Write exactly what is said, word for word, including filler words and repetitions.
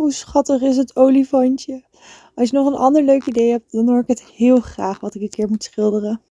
Hoe schattig is het olifantje. Als je nog een ander leuk idee hebt, dan hoor ik het heel graag wat ik een keer moet schilderen.